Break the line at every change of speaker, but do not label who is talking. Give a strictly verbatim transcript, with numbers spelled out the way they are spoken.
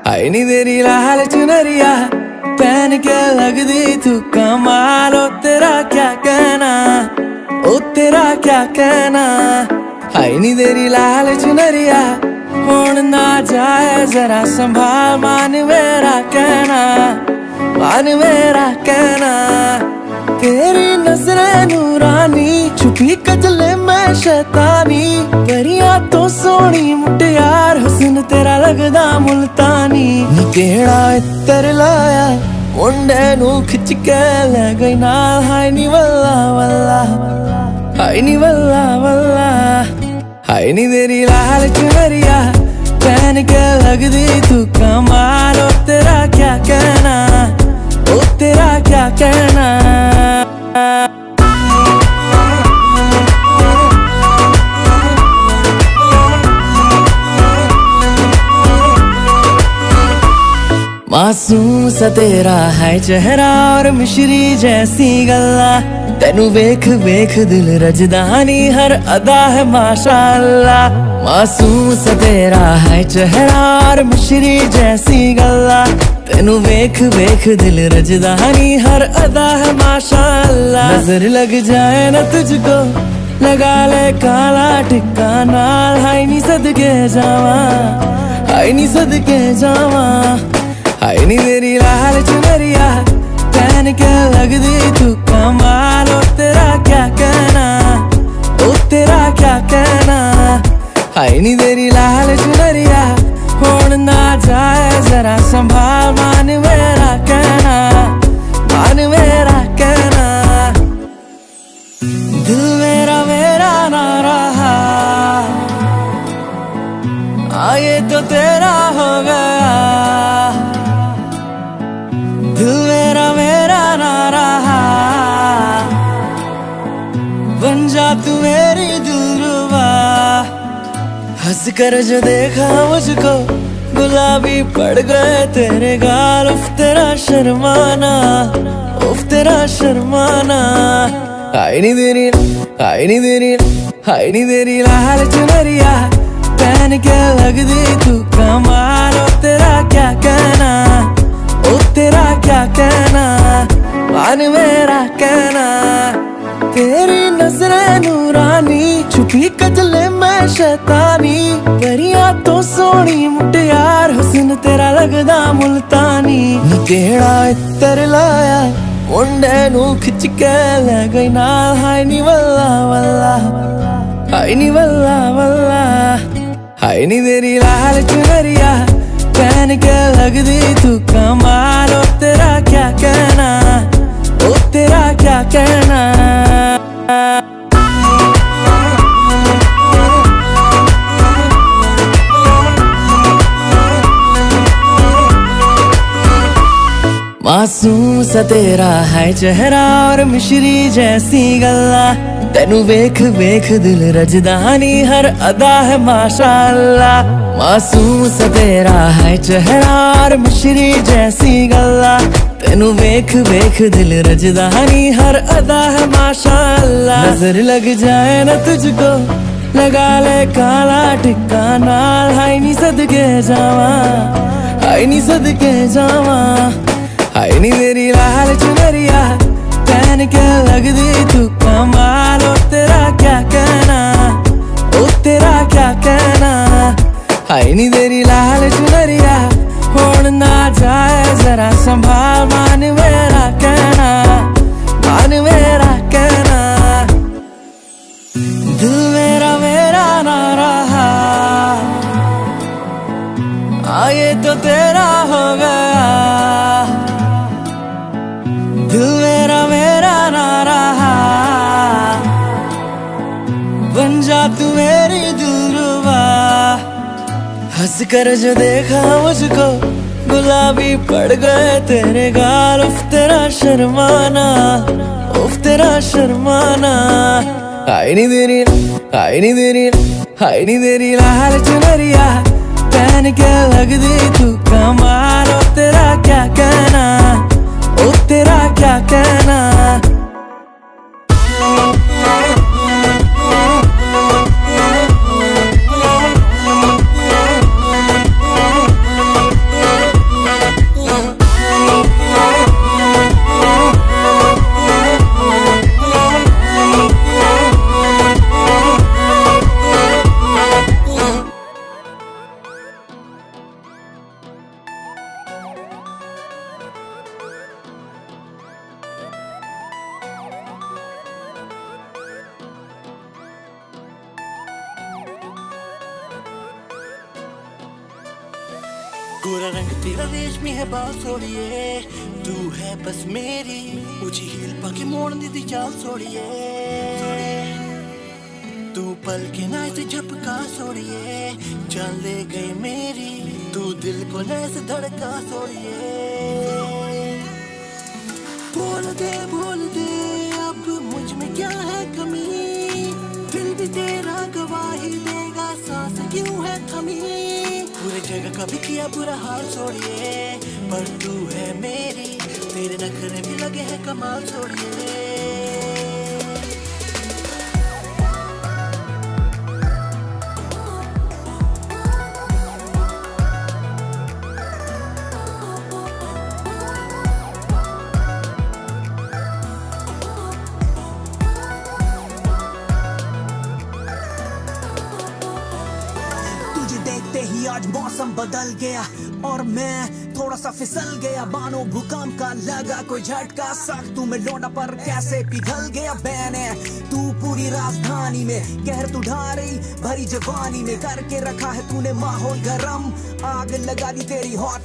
हाय नी तेरी लाल चुनरिया पहन के लगदी तू कमाल। ओ तेरा क्या कहना, ओ तेरा क्या कहना। हाय नी तेरी लाल चुनरिया होन ना जाए जरा संभाल। मान मेरा कहना, मान मेरा कहना। तेरी नजरें नूरानी छुपी कजले में शैतानी। परियां तो सोनी मुटियार हुस्न तेरा लगदा मुल्तानी। नी केड़ा इत्तर लाया मुंडे नू खिच के ले गई नाल। हाय नी वल्ला वल्ला, हाय नी वल्ला वल्ला। हाय नी तेरी लाल चुनरिया पहन के लगदी तू कमाल। ओ तेरा क्या कहना, ओ तेरा क्या कहना। मासूम सा तेरा है चेहरा और मिश्री जैसी गल्ला। तेनू वेख वेख दिल रजदानी हर अदा है माशाअल्लाह। मासूम सा तेरा है चेहरा और मिश्री जैसी गल्ला। तेनू वेख वेख दिल रजदानी हर अदा है माशाअल्लाह। नजर लग जाए न तुझको लगा ले काला टिक्का नाल। हाय नी सदके जावा, हाय नी सदके जावा। हाय नी तेरी लाल चुनरिया पहन के लगदी तू कमाल। ओ तेरा क्या कहना, ओ तेरा क्या कहना। हाय नी तेरी लाल चुनरिया होन ना जाए जरा संभाल। मान मेरा कहना, मान मेरा कहना। दिल मेरा मेरा ना रहा, आगे तो तेरा हो गया। दिल मेरा मेरा ना रहा, बन जा तू मेरी दिलरुबा। हंस कर जो देखा मुझको गुलाबी पड़ गए तेरे गाल। उफ तेरा शर्माना, उफ तेरा शर्माना। हाय नी तेरी, हाय नी तेरी, हाय नी तेरी लाल चुनरिया पहन के लगदी तू कमाल। ओ तेरा क्या कहना, ओ तेरा क्या कहना। मान मेरा कहना। तेरी नजरें नूरानी छुपी कजले में शैतानी। परियां तो सोनी मुटियार हुस्न तेरा लगदा मुल्तानी। नी केड़ा इत्तर लाया मुंडे नू खिच के ले गई नाल। हाय नी वल्ला वल्ला, हाय नी वल्ला वल्ला। हाय नी तेरी लाल चुनरिया पहन के लगदी तू कमाल। ओ तेरा क्या कहना, ओ तेरा क्या कहना। मासूम सा तेरा है चेहरा और मिश्री जैसी गल्ला। तेनू वेख वेख दिल रजदानी हर अदा है माशाअल्लाह। मासूम सा तेरा है चेहरा और मिश्री जैसी गल्ला। तेनू वेख वेख दिल रजदानी हर अदा है माशाअल्लाह। नजर लग जाए न तुझको लगा ले काला टिक्का नाल। हाय नी सदके जावा, हाय नी सदके जावा। हाय नी तेरी लाल चुनरिया पहन के लगदी तू कमाल। ओ तेरा क्या कहना, ओ तेरा क्या कहना। हाय नी तेरी लाल चुनरिया होन ना जाए जरा संभाल। मान मेरा कहना, मान मेरा कहना। दिल मेरा मेरा ना रहा, आगे तो तेरा हो गया। दिल मेरा मेरा ना रहा, बन जा तू मेरी दिलरुबा। हंस कर जो देखा मुझको गुलाबी पड़ गए तेरे गाल। उफ तेरा शर्माना, उफ तेरा शर्माना। हाय नी तेरी, हाय नी तेरी, हाय नी तेरी लाल चुनरिया पहन के लगदी तू कमाल। ओ तेरा क्या कहना, ओ तेरा क्या कहना।
गोरा रंग तेरा रेशमी है बाल सोड़िए, तू है बस मेरी ऊंची हील पाके मोड़ने दी चाल सोड़िए, तू पल के ना ऐसे झपका सोड़िए, जान ले गई मेरी तू दिल को ना ऐसे धड़का सोड़िए। बोल दे बोल दे अब मुझ में क्या है कमी, दिल भी तेरा गवाही देगा सांस क्यों है थमी। पूरे जगह कभी किया बुरा हाल छोड़िए, पर तू है मेरी तेरे नखरे भी लगे हैं कमाल छोड़िए।
देखते ही आज मौसम बदल गया और मैं थोड़ा सा फिसल गया, मानो भूकंप का लगा कोई झटका, सख्त तू में लौटा पर कैसे पिघल गया मैंने। तू पूरी राजधानी में कहर तू ढा रही भरी जवानी में, करके रखा है तूने माहौल गरम, आग लगा दी तेरी हॉट